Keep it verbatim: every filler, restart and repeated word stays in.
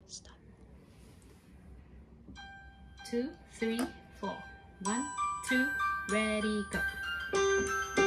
Stop. Two, three, four. One, two, ready, go.